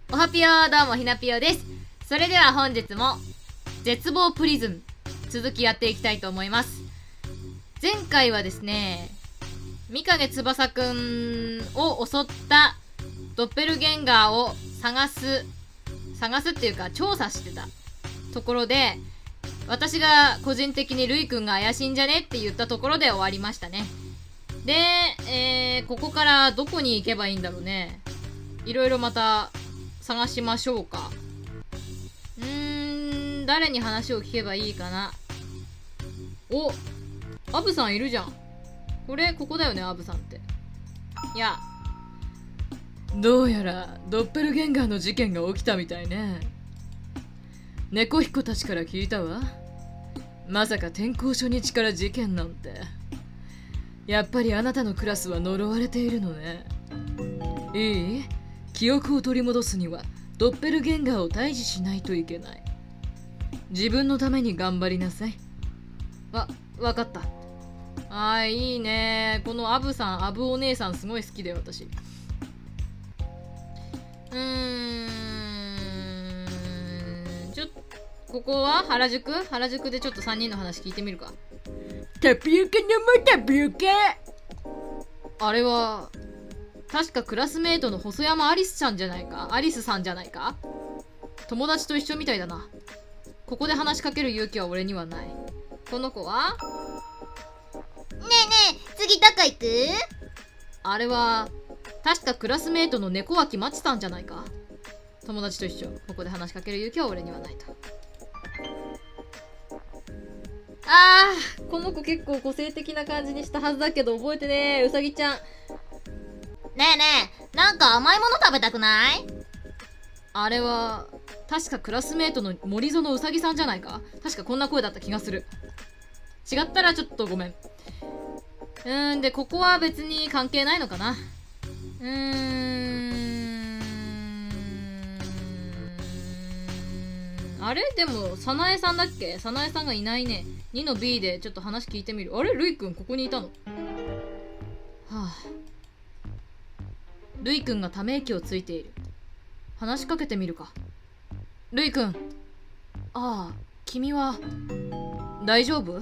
おはぴよー、どうもひなぴよです。それでは本日も絶望プリズン続きやっていきたいと思います。前回はですね、三影翼くんを襲ったドッペルゲンガーを探すっていうか調査してたところで、私が個人的にルイくんが怪しいんじゃねって言ったところで終わりましたね。で、ここからどこに行けばいいんだろうね。いろいろまた探しましょうか。誰に話を聞けばいいかな。お、アブさんいるじゃん。ここだよね、アブさんって。いや、どうやらドッペルゲンガーの事件が起きたみたいね。猫彦たちから聞いたわ。まさか転校初日から事件なんて。やっぱりあなたのクラスは呪われているのね。いい？記憶を取り戻すにはドッペルゲンガーを退治しないといけない。自分のために頑張りなさい。わかった。いいね。このアブお姉さんすごい好きだよ、私。ここは原宿でちょっと3人の話聞いてみるか。 タピオカ飲もう、タピオカ。 あれは確かクラスメートの細山アリスさんじゃないか。友達と一緒みたいだな。ここで話しかける勇気は俺にはない。この子は？ ねえねえ、次どこ行く？ あれは確かクラスメートの猫脇まちさんじゃないか。友達と一緒。ここで話しかける勇気は俺にはないと。この子結構個性的な感じにしたはずだけど覚えてねえ。うさぎちゃん。 ねえねえ、なんか甘いもの食べたくない？ あれは確かクラスメートの森園うさぎさんじゃないか。確かこんな声だった気がする。違ったらちょっとごめん。でここは別に関係ないのかな。あれでも早苗さんだっけ？早苗さんがいないね。2の B でちょっと話聞いてみる。あれルイくんここにいたの？ルイくんがため息をついている。話しかけてみるか。ルイくん。君は大丈夫？うん。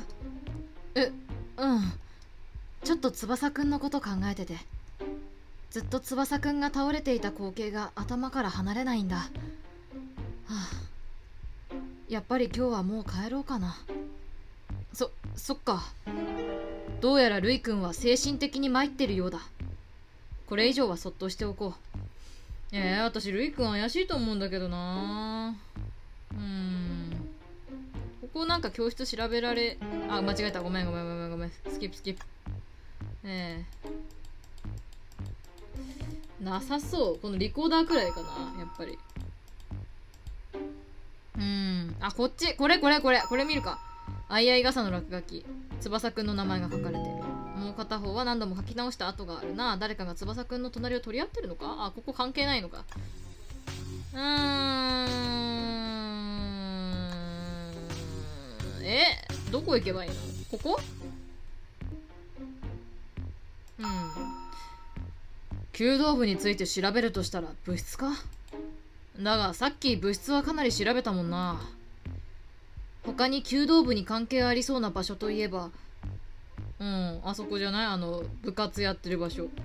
ちょっと翼くんのこと考えてて。ずっと翼くんが倒れていた光景が頭から離れないんだ。やっぱり今日はもう帰ろうかな。そっか。どうやらルイくんは精神的に参ってるようだ。これ以上はそっとしておこう。私ルイくん怪しいと思うんだけどな。ここなんか教室調べられ、間違えた。ごめん。スキップ。なさそう。このリコーダーくらいかな、やっぱり。こっち。これ見るか。あいあい傘の落書き。翼くんの名前が書かれてる。もう片方は何度も書き直した跡があるな。誰かが翼くんの隣を取り合ってるのか？ここ関係ないのか。どこ行けばいいの？ここ？弓道部について調べるとしたら部室か？だがさっき部室はかなり調べたもんな。他に弓道部に関係ありそうな場所といえば、あそこじゃない？部活やってる場所。 こ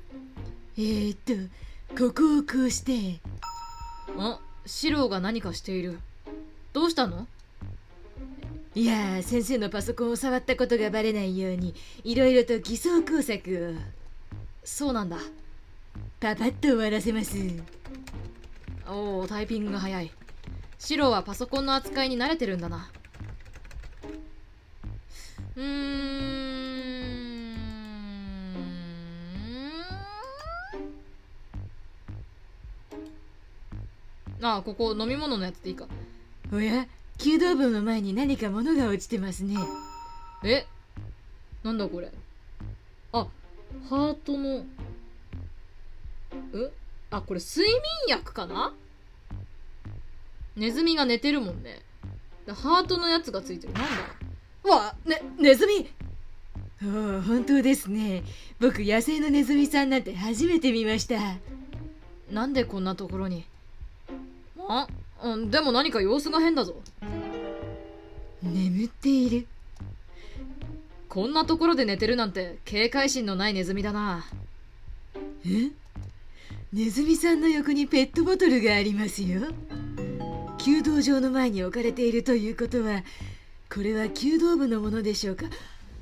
こをこうして。 シローが何かしている。どうしたの？ いや先生のパソコンを触ったことがバレないようにいろいろと偽装工作を。 そうなんだ。 パパッと終わらせます。 タイピングが早い。シローはパソコンの扱いに慣れてるんだな。ここ飲み物のやつでいいか。 おや、弓道部の前に何か物が落ちてますね。 なんだこれ。ハートのこれ睡眠薬かな？ネズミが寝てるもんね。ハートのやつがついてる。なんだ？ ネズミ。本当ですね。僕野生のネズミさんなんて初めて見ました。 なんでこんなところに？ でも何か様子が変だぞ。 眠っている。 こんなところで寝てるなんて警戒心のないネズミだな。 ネズミさんの横にペットボトルがありますよ。弓道場の前に置かれているということは、これは弓道部のものでしょうか。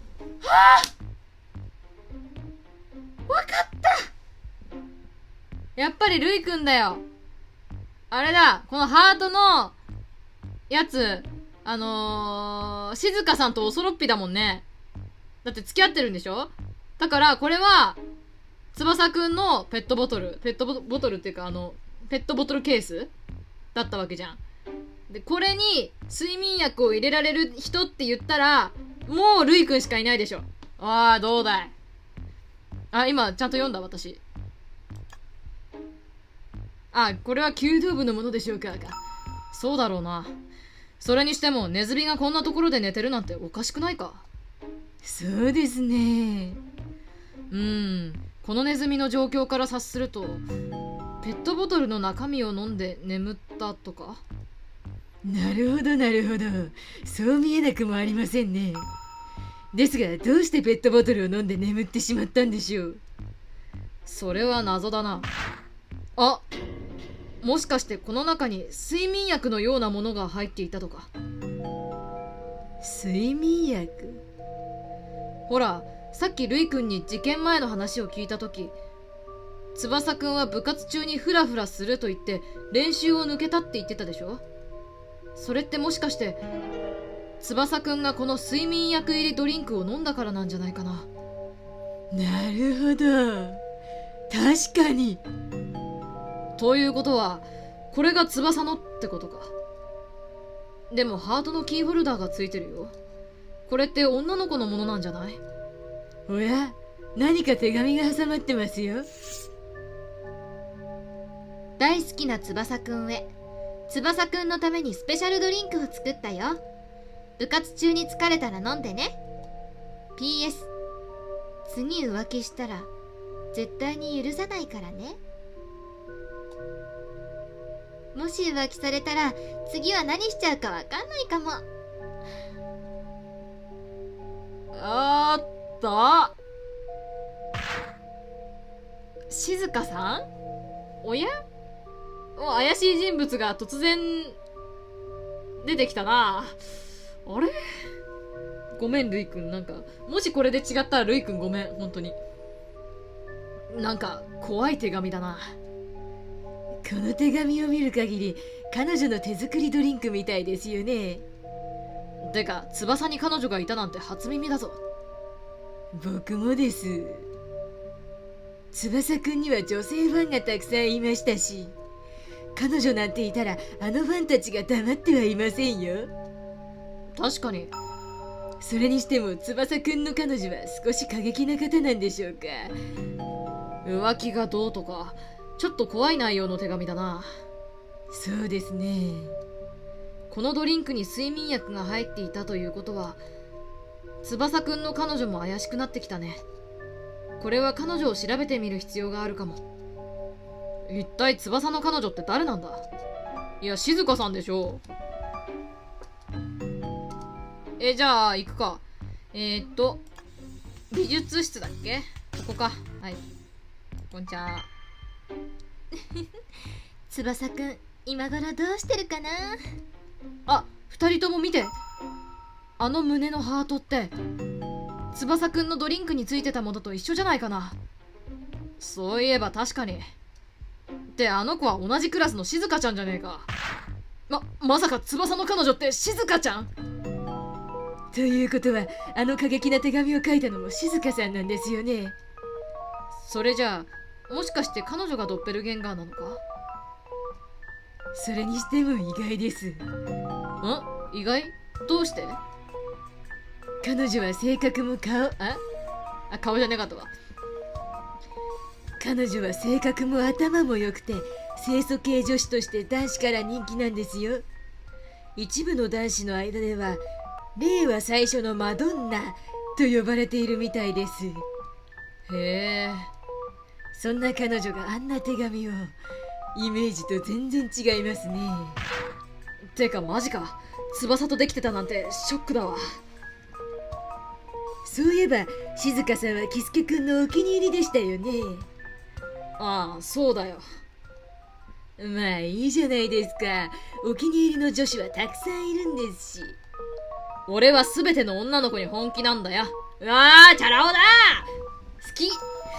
わかった。やっぱりルイくんだよ。あれだ、このハートのやつ、静香さんとおそろっぴだもんね。だって付き合ってるんでしょ。だからこれは翼くんのペットボトルっていうかペットボトルケースだったわけじゃん。でこれに睡眠薬を入れられる人って言ったらもうルイくんしかいないでしょ。ああ、どうだい。今ちゃんと読んだ私。これは弓道部のものでしょうか。そうだろうな。それにしてもネズミがこんなところで寝てるなんておかしくないか。 そうですね。 このネズミの状況から察するとペットボトルの中身を飲んで眠ったとか。 なるほどなるほど、そう見えなくもありませんね。ですがどうしてペットボトルを飲んで眠ってしまったんでしょう。 それは謎だな。もしかしてこの中に睡眠薬のようなものが入っていたとか。 睡眠薬？ ほら、さっきルイくんに事件前の話を聞いたとき、翼くんは部活中にフラフラすると言って練習を抜けたって言ってたでしょ。それってもしかして翼くんがこの睡眠薬入りドリンクを飲んだからなんじゃないかな。 なるほど、確かに。 ということはこれが翼のってことか。でもハートのキーホルダーがついてるよ。これって女の子のものなんじゃない？ おや、何か手紙が挟まってますよ。 大好きな翼くんへ。翼くんのためにスペシャルドリンクを作ったよ。部活中に疲れたら飲んでね。 PS 次浮気したら絶対に許さないからね。もし浮気されたら次は何しちゃうかわかんないかも。 静香さん？おや？怪しい人物が突然出てきたな。あれ？ごめんルイくん。なんかもしこれで違ったらルイくんごめん、本当に。なんか怖い手紙だな。 この手紙を見る限り彼女の手作りドリンクみたいですよね。 てか翼に彼女がいたなんて初耳だぞ。 僕もです。翼くんには女性ファンがたくさんいましたし、彼女なんていたらあのファンたちが黙ってはいませんよ。 確かに。 それにしても翼くんの彼女は少し過激な方なんでしょうか。 浮気がどうとかちょっと怖い内容の手紙だな。 そうですね。 このドリンクに睡眠薬が入っていたということは翼くんの彼女も怪しくなってきたね。これは彼女を調べてみる必要があるかも。一体翼の彼女って誰なんだ？いや、静香さんでしょ。じゃあ行くか。美術室だっけ？ここか。はい、こんちゃん。 翼くん今頃どうしてるかな。 二人とも見て。あの胸のハートって翼くんのドリンクについてたものと一緒じゃないかな。そういえば確かに。ってあの子は同じクラスの静香ちゃんじゃねえか。まさか翼の彼女って静香ちゃん？ ということはあの過激な手紙を書いたのも静香さんなんですよね。 それじゃあもしかして彼女がドッペルゲンガーなのか？ それにしても意外です。 意外？どうして？ 彼女は性格も顔じゃなかったわ。 彼女は性格も頭も良くて清楚系女子として男子から人気なんですよ。一部の男子の間では令和最初のマドンナと呼ばれているみたいです。 へえ。 そんな彼女があんな手紙をイメージと全然違いますね。 てかマジか、翼とできてたなんてショックだわ。 そういえば静香さんはキスケくんのお気に入りでしたよね。 ああ、そうだよ。 まあいいじゃないですか。お気に入りの女子はたくさんいるんですし。 俺は全ての女の子に本気なんだよ。うわー、チャラ男だ好き。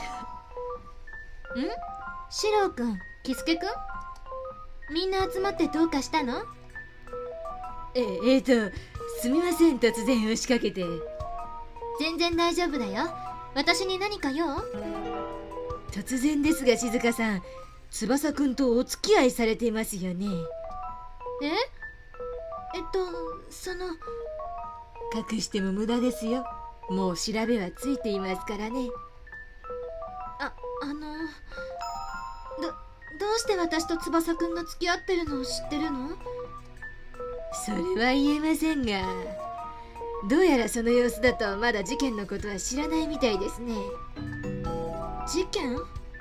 シロウくん、キスケくん、みんな集まってどうかしたの？ すみません、突然押しかけて。 全然大丈夫だよ。私に何か用？ 突然ですが静香さん、翼くんとお付き合いされていますよね。 その隠しても無駄ですよ。もう調べはついていますからね。 どうして私と翼くんが付き合ってるのを知ってるの？ それは言えませんが、どうやらその様子だとまだ事件のことは知らないみたいですね。 事件？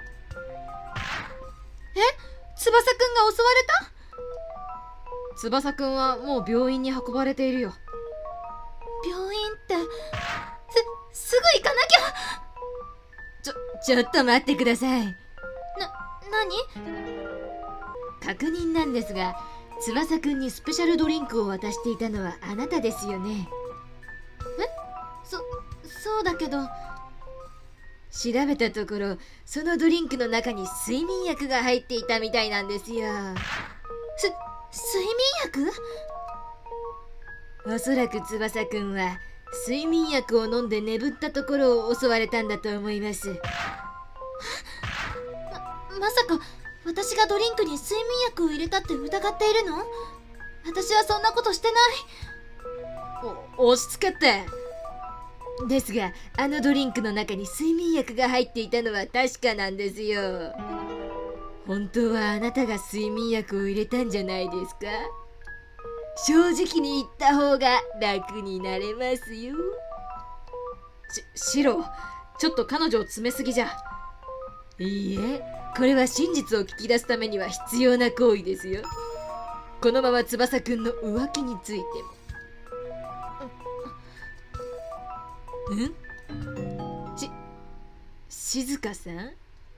翼くんが襲われた？ 翼くんはもう病院に運ばれているよ。 病院って、すぐ行かなきゃ。 ちょっと待ってください。 何？ 確認なんですが、翼くんにスペシャルドリンクを渡していたのはあなたですよね。 そうだけど。 調べたところ、そのドリンクの中に睡眠薬が入っていたみたいなんですよ。 睡眠薬？ おそらく翼くんは睡眠薬を飲んで眠ったところを襲われたんだと思います。 まさか私がドリンクに睡眠薬を入れたって疑っているの？私はそんなことしてない。 落ち着けって。 ですが、あのドリンクの中に睡眠薬が入っていたのは確かなんですよ。本当はあなたが睡眠薬を入れたんじゃないですか？正直に言った方が楽になれますよ。 シロ、ちょっと彼女を詰めすぎじゃ。 いいえ、これは真実を聞き出すためには必要な行為ですよ。このまま翼くんの浮気についても。静香さん？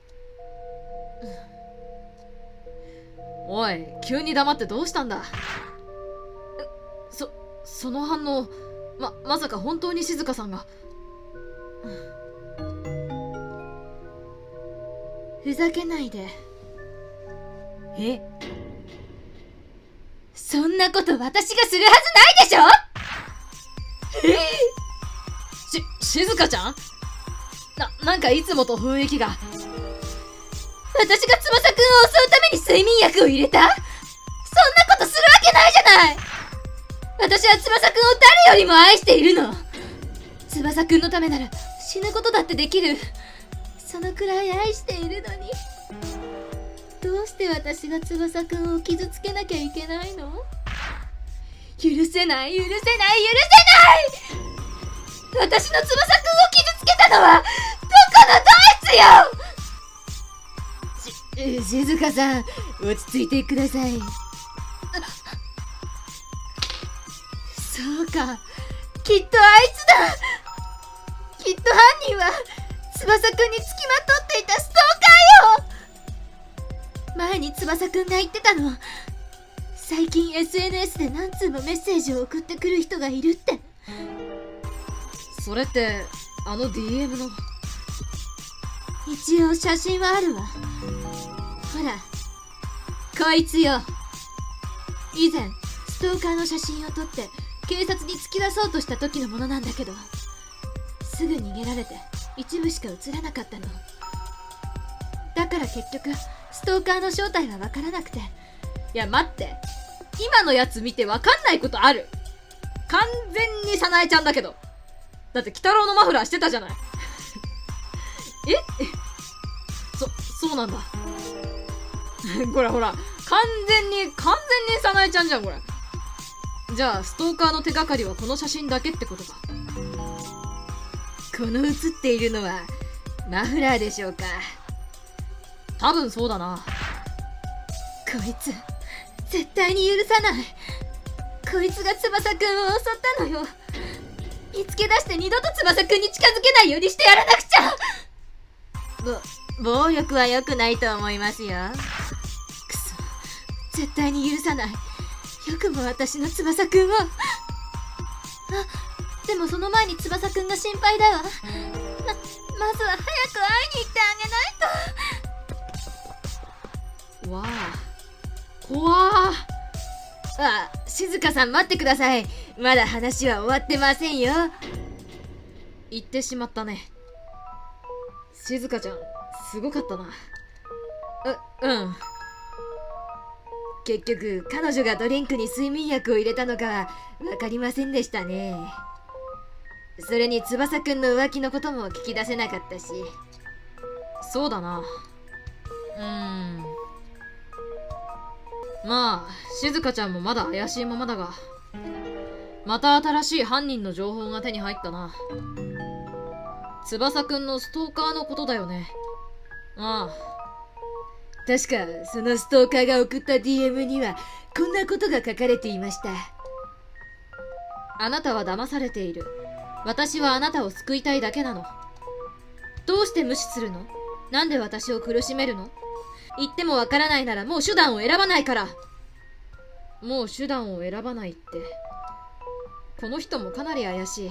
おい、急に黙ってどうしたんだ？その反応、まさか本当に静香さんが。 ふざけないで。そんなこと私がするはずないでしょ！ 静香ちゃん？なんかいつもと雰囲気が。 私が翼くんを襲うために睡眠薬を入れた？そんなことするわけないじゃない！私は翼くんを誰よりも愛しているの。翼くんのためなら死ぬことだってできる。そのくらい愛しているのに、どうして私が翼くんを傷つけなきゃいけないの？許せない！私の翼くんを傷つけたのはどこのどいつよ！ 静香さん、落ち着いてください。 そうか、きっとあいつだ。きっと犯人は翼くんにつきまとっていたストーカーよ。前に翼くんが言ってたの。最近 SNS で何通もメッセージを送ってくる人がいるって。 それってあの DM の。 一応写真はあるわ。ほら、こいつよ。以前ストーカーの写真を撮って警察に突き出そうとした時のものなんだけど、すぐ逃げられて一部しか映らなかったの。だから結局ストーカーの正体は分からなくて。 いや待って、今のやつ見て分かんないことある？完全に早苗ちゃんだけど。だって鬼太郎のマフラーしてたじゃない。そうなんだ。ほら完全に早苗ちゃんじゃんこれ。じゃあストーカーの手がかりはこの写真だけってことか。 この写っているのはマフラーでしょうか？ 多分そうだな。 いつ絶対に許さない。こいつが翼くんを襲ったのよ。見つけ出して二度と翼くんに近づけないようにしてやらなくちゃ。暴力は良くないと思いますよ。くそ、絶対に許さない。よくも私の翼くんを。でもその前に翼くんが心配だわ。まずは早く会いに行ってあげないと。 わあ、怖あ、静香さん待ってください。まだ話は終わってませんよ。 言ってしまったね。静香ちゃんすごかったな。 うん。結局彼女がドリンクに睡眠薬を入れたのかは分かりませんでしたね。それに翼くんの浮気のことも聞き出せなかったし。 そうだな。まあ静香ちゃんもまだ怪しいままだが、また新しい犯人の情報が手に入ったな。翼くんのストーカーのことだよね。ああ、 確かそのストーカーが送った DM にはこんなことが書かれていました。 あなたは騙されている。私はあなたを救いたいだけなの。どうして無視するの？なんで私を苦しめるの？言ってもわからないならもう手段を選ばないから。もう手段を選ばないって、この人もかなり怪しい。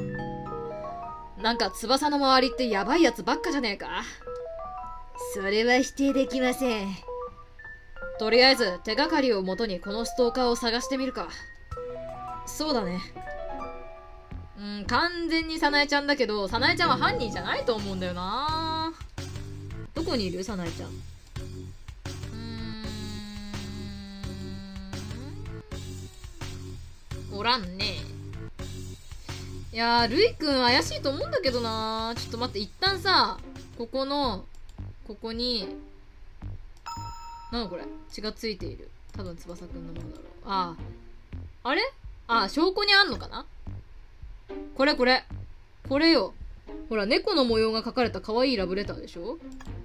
なんか翼の周りってやばいやつばっかじゃねえか。 それは否定できません。 とりあえず手がかりをもとにこのストーカーを探してみるか。そうだね。完全に早苗ちゃんだけど、早苗ちゃんは犯人じゃないと思うんだよな。どこにいる早苗ちゃん。おらんね。いやー、ルイくん怪しいと思うんだけどな。ちょっと待って、一旦さ、ここになんだこれ、血がついている。多分翼くんのものだろう。あれ証拠にあんのかな。これよ。ほら、猫の模様が描かれた可愛いラブレターでしょ。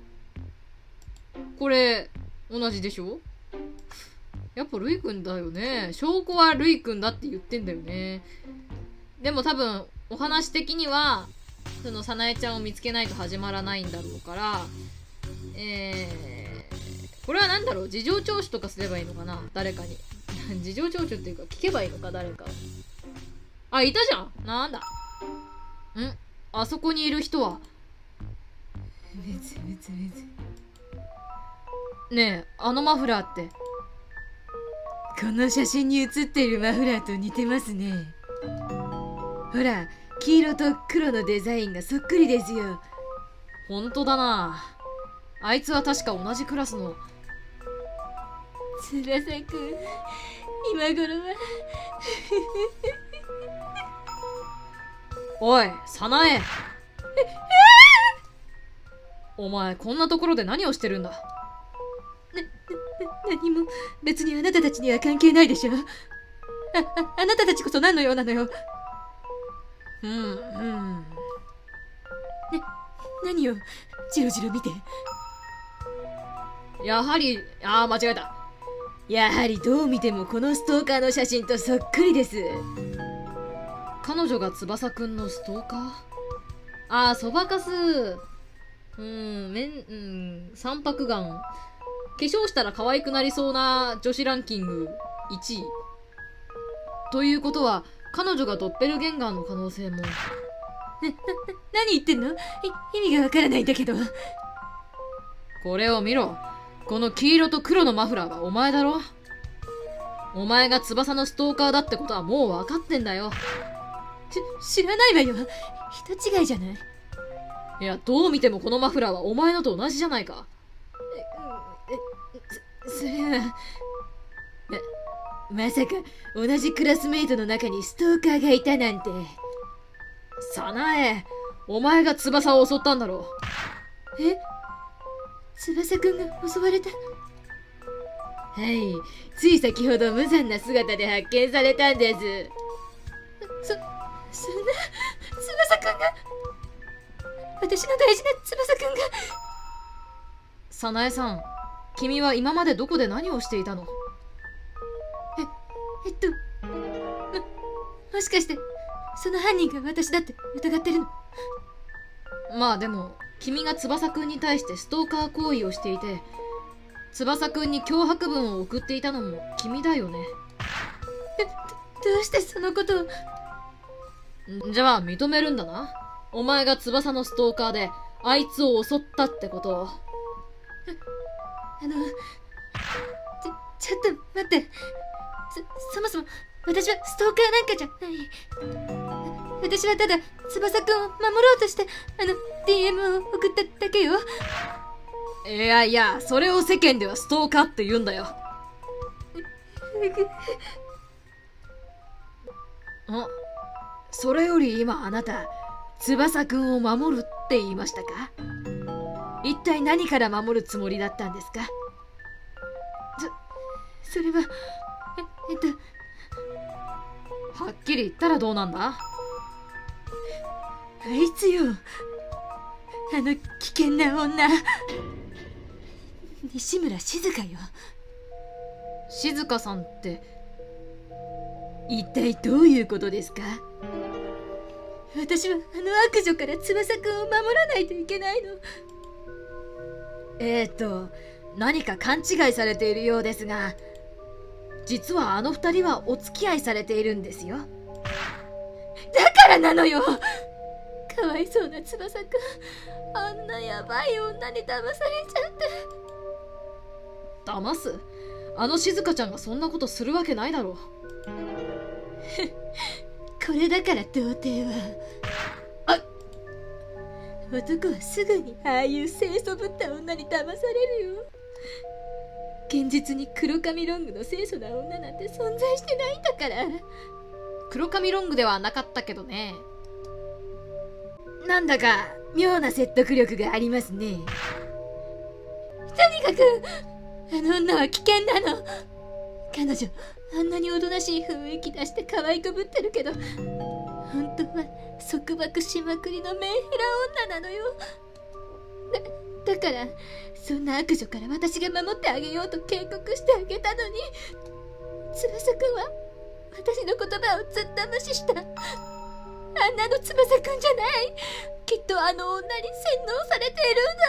これ同じでしょ。やっぱルイくんだよね。証拠はルイくんだって言ってんだよね。でも多分お話的にはその早苗ちゃんを見つけないと始まらないんだろうから、これは何だろう、事情聴取とかすればいいのかな、誰かに。事情聴取っていうか聞けばいいのか、誰か。あ、いたじゃん。なんだ。あそこにいる人は。ねえ、あのマフラーって。 この写真に写っているマフラーと似てますね。ほら、黄色と黒のデザインがそっくりですよ。 ほんとだな。あいつは確か同じクラスの。 翼くん、今頃はおい、早苗。お前こんなところで何をしてるんだ。 何も、別にあなたたちには関係ないでしょ。あなたたちこそ何の用なのよ。何をジロジロ見て。 やはり、間違えた。 やはりどう見てもこのストーカーの写真とそっくりです。 彼女が翼くんのストーカー。そばかす。三白眼。化粧したら可愛くなりそうな女子ランキング1位。ということは、彼女がドッペルゲンガーの可能性も。 何言ってんの？意味がわからないんだけど。 これを見ろ。この黄色と黒のマフラーはお前だろ。お前が翼のストーカーだってことはもう分かってんだよ。 知らないわよ。人違いじゃない。 いや、どう見てもこのマフラーはお前のと同じじゃないか。 それはまさか同じクラスメイトの中にストーカーがいたなんて。 早苗、お前が翼を襲ったんだろう。 翼くんが襲われた。はい、つい先ほど無残な姿で発見されたんです。そんな翼くんが、私の大事な翼くんが。 早苗さん、 君は今までどこで何をしていたの？ もしかしてその犯人が私だって疑ってるの？ まあでも君が翼くんに対してストーカー行為をしていて、翼くんに脅迫文を送っていたのも君だよね。 どうしてそのことを？ じゃあ認めるんだな。お前が翼のストーカーであいつを襲ったってことを。 ちょっと待って。そもそも私はストーカーなんかじゃない。私はただ翼くんを守ろうとしてDM を送っただけよ。 いや、それを世間ではストーカーって言うんだよ。それより今あなた、翼くんを守るって言いましたか？一体何から守るつもりだったんですか？ それは、 はっきり言ったらどうなんだ？ あいつよ。危険な女。西村静香よ。 静香さんって、 一体どういうことですか？私は悪女から翼くんを守らないといけないの。 何か勘違いされているようですが、実はあの二人はお付き合いされているんですよ。 だからなのよ。かわいそうな翼くん、あんなやばい女に騙されちゃって。 騙す？あの静香ちゃんがそんなことするわけないだろう。 これだから童貞は。男はすぐにああいう清楚ぶった女に騙されるよ。現実に黒髪ロングの清楚な女なんて存在してないんだから。 黒髪ロングではなかったけどね。 なんだか妙な説得力がありますね。とにかくあの女は危険なの。彼女あんなにおとなしい雰囲気出して可愛くぶってるけど、本当は束縛しまくりのメンヘラ女なのよ。だからそんな悪女から私が守ってあげようと警告してあげたのに、翼くんは私の言葉をずっと無視した。あんなの翼くんじゃない。きっとあの女に洗脳されて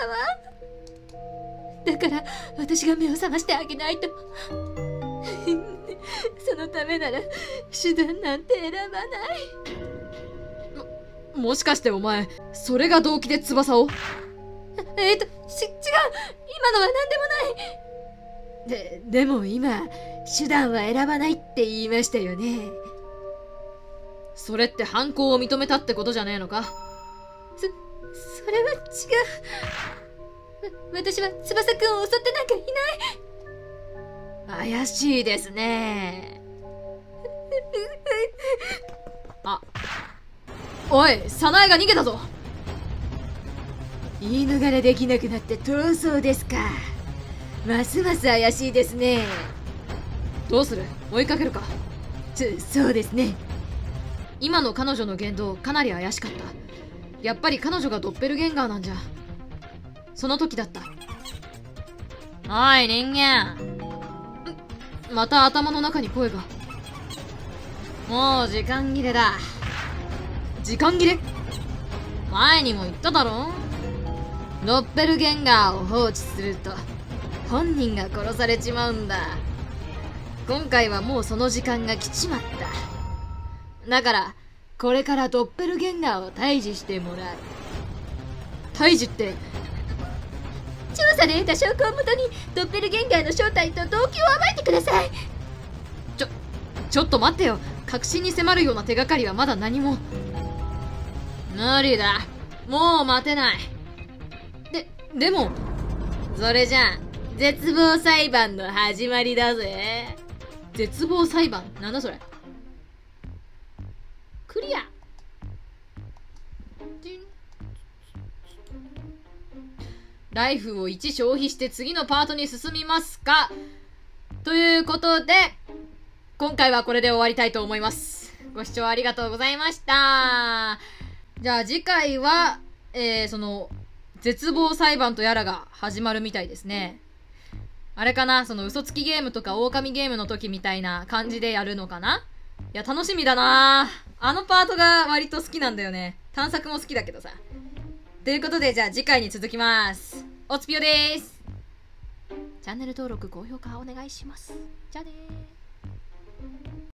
いるんだわ。だから私が目を覚ましてあげないと。そのためなら手段なんて選ばない。 もしかしてお前、それが動機で翼を？ 違う。今のは何でもない。でも今手段は選ばないって言いましたよね。 それって犯行を認めたってことじゃねえのか？ それは違う。私は翼くんを襲ってなんかいない。怪しいですね。おい、早苗が逃げたぞ。 言い逃れできなくなって逃走ですか。ますます怪しいですね。 どうする？追いかけるか？ そうですね。 今の彼女の言動かなり怪しかった。やっぱり彼女がドッペルゲンガーなんじゃ。その時だった。おい人間。また頭の中に声が。もう時間切れだ。時間切れ？前にも言っただろ。ドッペルゲンガーを放置すると本人が殺されちまうんだ。今回はもうその時間が来ちまった。だからこれからドッペルゲンガーを退治してもらう。退治って？ 調査で得た証拠をもとにドッペルゲンガーの正体と動機を暴いてください。 ちょっと待ってよ。確信に迫るような手がかりはまだ何も。無理だ。もう待てない。でもそれじゃあ絶望裁判の始まりだぜ。絶望裁判？なんだそれ。クリア。ライフを1消費して次のパートに進みますか？ということで今回はこれで終わりたいと思います。ご視聴ありがとうございました。じゃあ次回は、その絶望裁判とやらが始まるみたいですね。 あれかな、その嘘つきゲームとか狼ゲームの時みたいな感じでやるのかな。いや、楽しみだな。あのパートが割と好きなんだよね。探索も好きだけどさ。ということで、じゃあ次回に続きます。おつぴよでーす。チャンネル登録、高評価お願いします。じゃあねー。